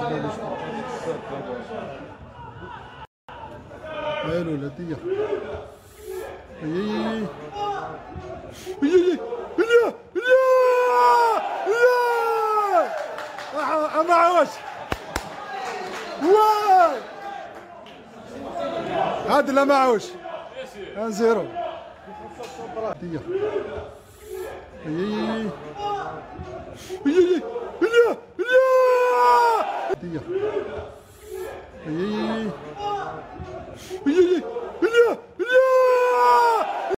هاي الولدية. اي اي يا معوش واي هاد لا معوش 1-0. اي اي اي